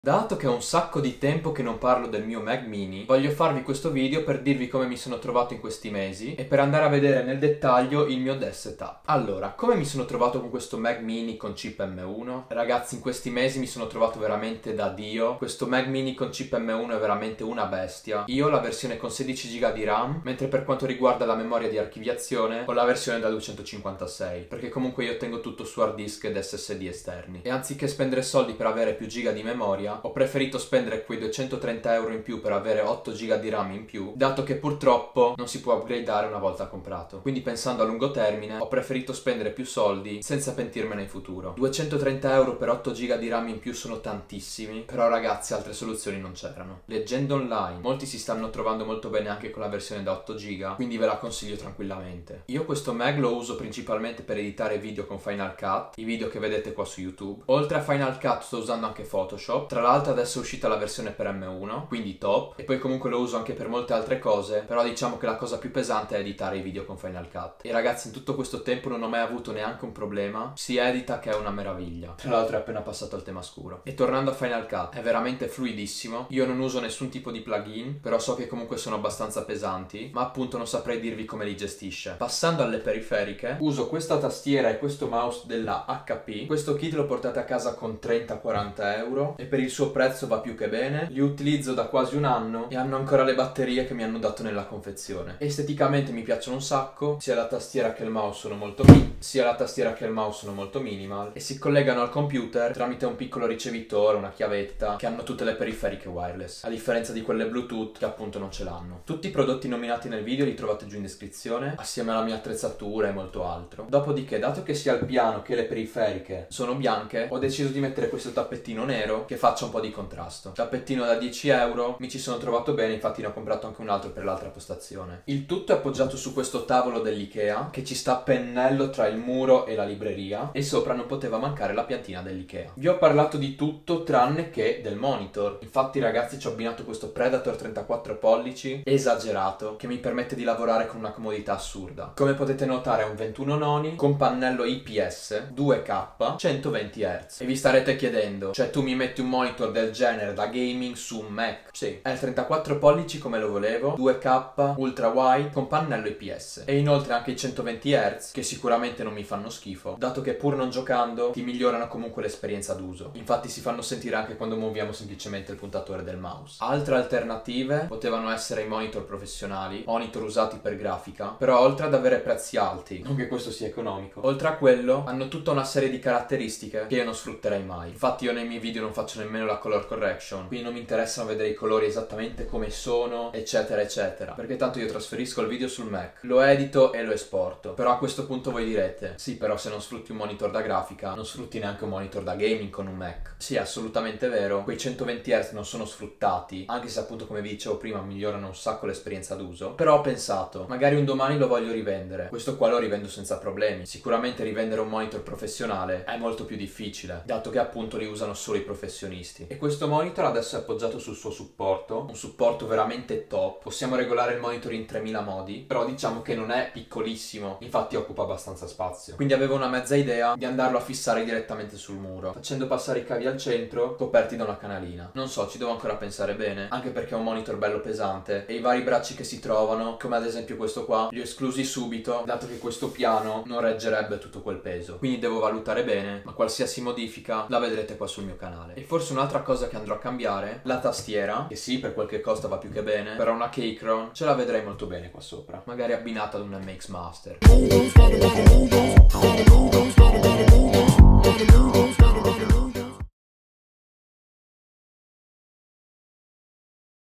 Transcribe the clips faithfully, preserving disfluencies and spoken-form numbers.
Dato che ho un sacco di tempo che non parlo del mio Mac Mini, voglio farvi questo video per dirvi come mi sono trovato in questi mesi e per andare a vedere nel dettaglio il mio desk setup. Allora, come mi sono trovato con questo Mac Mini con chip M uno? Ragazzi, in questi mesi mi sono trovato veramente da Dio. Questo Mac Mini con chip M uno è veramente una bestia. Io ho la versione con sedici giga di RAM, mentre per quanto riguarda la memoria di archiviazione ho la versione da duecentocinquantasei, perché comunque io tengo tutto su hard disk ed S S D esterni. E anziché spendere soldi per avere più giga di memoria, ho preferito spendere quei duecentotrenta euro in più per avere otto giga di RAM in più, dato che purtroppo non si può upgradeare una volta comprato. Quindi pensando a lungo termine ho preferito spendere più soldi senza pentirmene in futuro. duecentotrenta euro per otto giga di RAM in più sono tantissimi, però ragazzi altre soluzioni non c'erano. Leggendo online, molti si stanno trovando molto bene anche con la versione da otto giga, quindi ve la consiglio tranquillamente. Io questo Mac lo uso principalmente per editare video con Final Cut, i video che vedete qua su YouTube. Oltre a Final Cut sto usando anche Photoshop. Tra l'altro adesso è uscita la versione per M uno, quindi top, e poi comunque lo uso anche per molte altre cose, però diciamo che la cosa più pesante è editare i video con Final Cut. E ragazzi, in tutto questo tempo non ho mai avuto neanche un problema, si edita che è una meraviglia. Tra l'altro è appena passato al tema scuro. E tornando a Final Cut, è veramente fluidissimo, io non uso nessun tipo di plugin, però so che comunque sono abbastanza pesanti, ma appunto non saprei dirvi come li gestisce. Passando alle periferiche, uso questa tastiera e questo mouse della H P. Questo kit lo portate a casa con trenta quaranta euro e per il suo prezzo va più che bene. Li utilizzo da quasi un anno e hanno ancora le batterie che mi hanno dato nella confezione. Esteticamente mi piacciono un sacco, sia la tastiera che il mouse sono molto sia la tastiera che il mouse sono molto minimal e si collegano al computer tramite un piccolo ricevitore, una chiavetta, che hanno tutte le periferiche wireless, a differenza di quelle Bluetooth che appunto non ce l'hanno. Tutti i prodotti nominati nel video li trovate giù in descrizione, assieme alla mia attrezzatura e molto altro. Dopodiché, dato che sia il piano che le periferiche sono bianche, ho deciso di mettere questo tappettino nero che faccia un po' di contrasto. Tappettino da dieci euro, mi ci sono trovato bene, infatti ne ho comprato anche un altro per l'altra postazione. Il tutto è appoggiato su questo tavolo dell'Ikea che ci sta a pennello tra il muro e la libreria e sopra non poteva mancare la piantina dell'Ikea. Vi ho parlato di tutto tranne che del monitor. Infatti ragazzi ci ho abbinato questo Predator trentaquattro pollici esagerato che mi permette di lavorare con una comodità assurda. Come potete notare è un ventuno noni con pannello I P S due K centoventi hertz. E vi starete chiedendo, cioè tu mi metti un monitor del genere da gaming su un Mac? Sì, è il trentaquattro pollici come lo volevo, due K ultra wide con pannello I P S e inoltre anche i centoventi hertz che sicuramente non mi fanno schifo, dato che pur non giocando ti migliorano comunque l'esperienza d'uso. Infatti si fanno sentire anche quando muoviamo semplicemente il puntatore del mouse. Altre alternative potevano essere i monitor professionali, monitor usati per grafica, però oltre ad avere prezzi alti, non che questo sia economico, oltre a quello hanno tutta una serie di caratteristiche che io non sfrutterei mai. Infatti io nei miei video non faccio nemmeno la color correction, quindi non mi interessano vedere i colori esattamente come sono, eccetera eccetera, perché tanto io trasferisco il video sul Mac, lo edito e lo esporto. Però a questo punto voi direte, sì però se non sfrutti un monitor da grafica non sfrutti neanche un monitor da gaming con un Mac. Sì, assolutamente vero, quei centoventi hertz non sono sfruttati, anche se appunto come vi dicevo prima migliorano un sacco l'esperienza d'uso. Però ho pensato, magari un domani lo voglio rivendere, questo qua lo rivendo senza problemi. Sicuramente rivendere un monitor professionale è molto più difficile, dato che appunto li usano solo i professionisti. E questo monitor adesso è appoggiato sul suo supporto, un supporto veramente top. Possiamo regolare il monitor in tremila modi, però diciamo che non è piccolissimo, infatti occupa abbastanza spazio. Quindi avevo una mezza idea di andarlo a fissare direttamente sul muro, facendo passare i cavi al centro, coperti da una canalina. Non so, ci devo ancora pensare bene, anche perché è un monitor bello pesante e i vari bracci che si trovano, come ad esempio questo qua, li ho esclusi subito, dato che questo piano non reggerebbe tutto quel peso. Quindi devo valutare bene, ma qualsiasi modifica la vedrete qua sul mio canale. E forse un'altra cosa che andrò a cambiare, la tastiera, che sì, per quel che costa va più che bene, però una Keychron ce la vedrei molto bene qua sopra, magari abbinata ad un M X Master.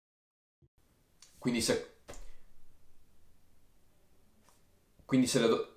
Quindi se... Quindi se le do...